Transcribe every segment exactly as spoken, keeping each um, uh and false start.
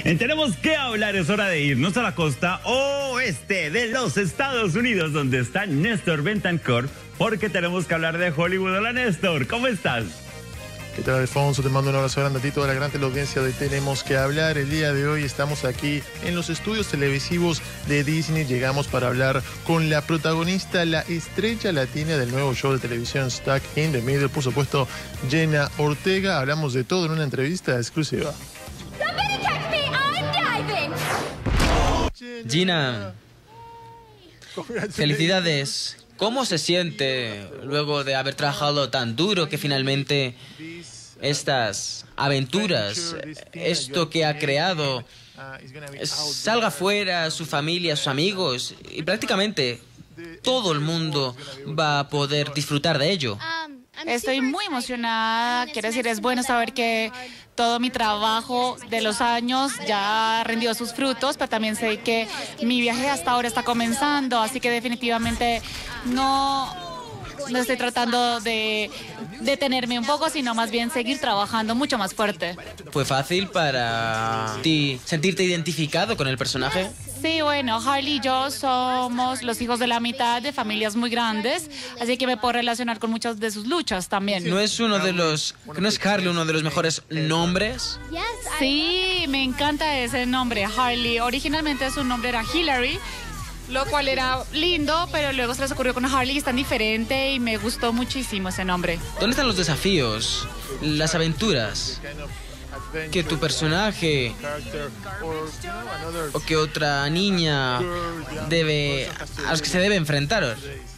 Tenemos que hablar, es hora de irnos a la costa oeste de los Estados Unidos, donde está Néstor Bentancor, porque tenemos que hablar de Hollywood. Hola, Néstor, ¿cómo estás? ¿Qué tal, Alfonso? Te mando un abrazo grande a ti, toda la gran teleaudiencia de Tenemos que Hablar. El día de hoy estamos aquí en los estudios televisivos de Disney. Llegamos para hablar con la protagonista, la estrella latina del nuevo show de televisión Stuck in the Middle, por supuesto, Jenna Ortega. Hablamos de todo en una entrevista exclusiva. Gina, felicidades. ¿Cómo se siente luego de haber trabajado tan duro que finalmente estas aventuras, esto que ha creado, salga fuera, su familia, sus amigos y prácticamente todo el mundo va a poder disfrutar de ello? Estoy muy emocionada. Quiero decir, es bueno saber que todo mi trabajo de los años ya ha rendido sus frutos, pero también sé que mi viaje hasta ahora está comenzando, así que definitivamente no, no estoy tratando de detenerme un poco, sino más bien seguir trabajando mucho más fuerte. ¿Fue fácil para ti sentirte identificado con el personaje? Sí, bueno, Harley y yo somos los hijos de la mitad de familias muy grandes, así que me puedo relacionar con muchas de sus luchas también. ¿No es uno de los, no es Harley uno de los mejores nombres? Sí, me encanta ese nombre, Harley. Originalmente su nombre era Hillary, lo cual era lindo, pero luego se les ocurrió con Harley y es tan diferente y me gustó muchísimo ese nombre. ¿Dónde están los desafíos, las aventuras que tu personaje o que otra niña debe, a los que se debe enfrentar?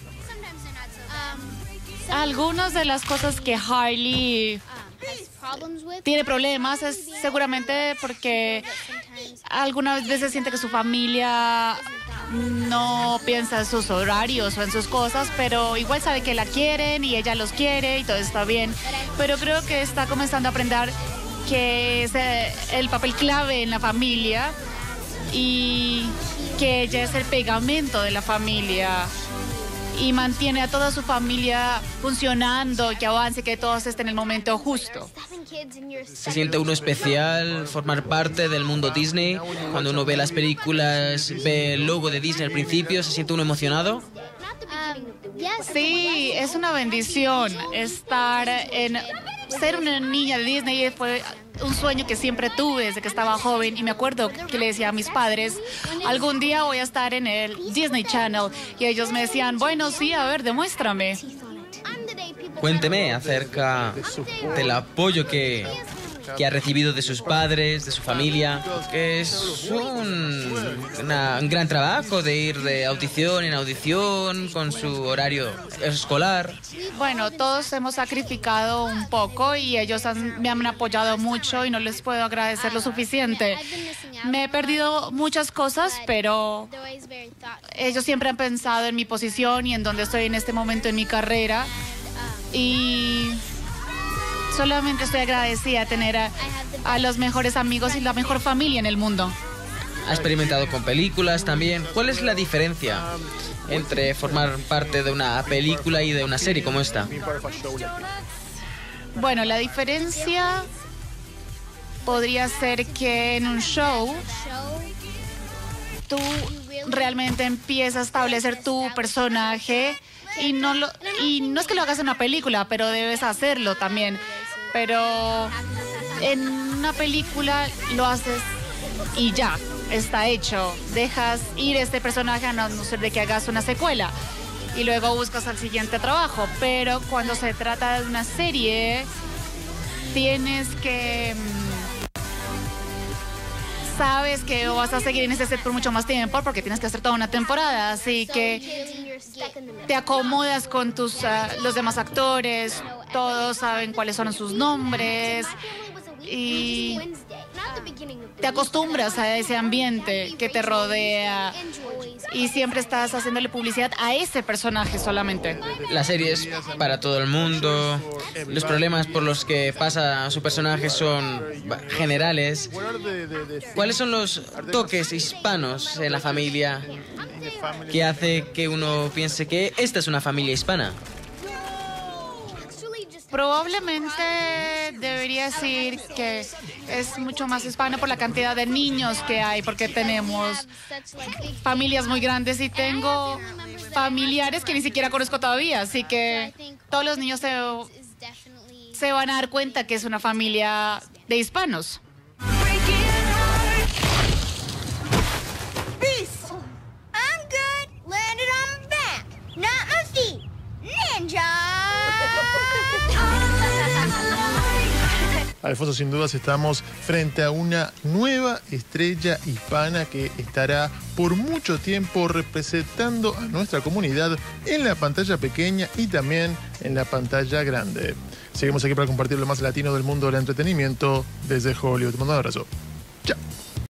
Algunas de las cosas que Harley tiene problemas es seguramente porque algunas veces siente que su familia no piensa en sus horarios o en sus cosas, pero igual sabe que la quieren y ella los quiere y todo está bien. Pero creo que está comenzando a aprender que es el papel clave en la familia y que ella es el pegamento de la familia y mantiene a toda su familia funcionando, que avance, que todos estén en el momento justo. ¿Se siente uno especial formar parte del mundo Disney? Cuando uno ve las películas, ve el logo de Disney al principio, ¿se siente uno emocionado? Sí, es una bendición estar en ser una niña de Disney. Fue un sueño que siempre tuve desde que estaba joven y me acuerdo que le decía a mis padres, algún día voy a estar en el Disney Channel, y ellos me decían, bueno, sí, a ver, demuéstrame. Cuénteme acerca del apoyo que, que ha recibido de sus padres, de su familia, que es un, una, un gran trabajo de ir de audición en audición con su horario escolar. Bueno, todos hemos sacrificado un poco y ellos han, me han apoyado mucho y no les puedo agradecer lo suficiente. Me he perdido muchas cosas, pero ellos siempre han pensado en mi posición y en dónde estoy en este momento en mi carrera. Y solamente estoy agradecida de tener a, a los mejores amigos y la mejor familia en el mundo. Ha experimentado con películas también. ¿Cuál es la diferencia entre formar parte de una película y de una serie como esta? Bueno, la diferencia podría ser que en un show tú realmente empiezas a establecer tu personaje y no lo, y no es que lo hagas en una película, pero debes hacerlo también. Pero en una película lo haces y ya, está hecho. Dejas ir este personaje a no ser de que hagas una secuela y luego buscas el siguiente trabajo. Pero cuando se trata de una serie, tienes que... Sabes que vas a seguir en ese set por mucho más tiempo porque tienes que hacer toda una temporada, así que te acomodas con tus uh, los demás actores, todos saben cuáles son sus nombres y te acostumbras a ese ambiente que te rodea y siempre estás haciéndole publicidad a ese personaje solamente. La serie es para todo el mundo, los problemas por los que pasa su personaje son generales. ¿Cuáles son los toques hispanos en la familia que hace que uno piense que esta es una familia hispana? Probablemente debería decir que es mucho más hispano por la cantidad de niños que hay, porque tenemos familias muy grandes y tengo familiares que ni siquiera conozco todavía, así que todos los niños se, se van a dar cuenta que es una familia de hispanos. Alfonso, sin dudas estamos frente a una nueva estrella hispana que estará por mucho tiempo representando a nuestra comunidad en la pantalla pequeña y también en la pantalla grande. Seguimos aquí para compartir lo más latino del mundo del entretenimiento desde Hollywood. Te mando un abrazo. Chao.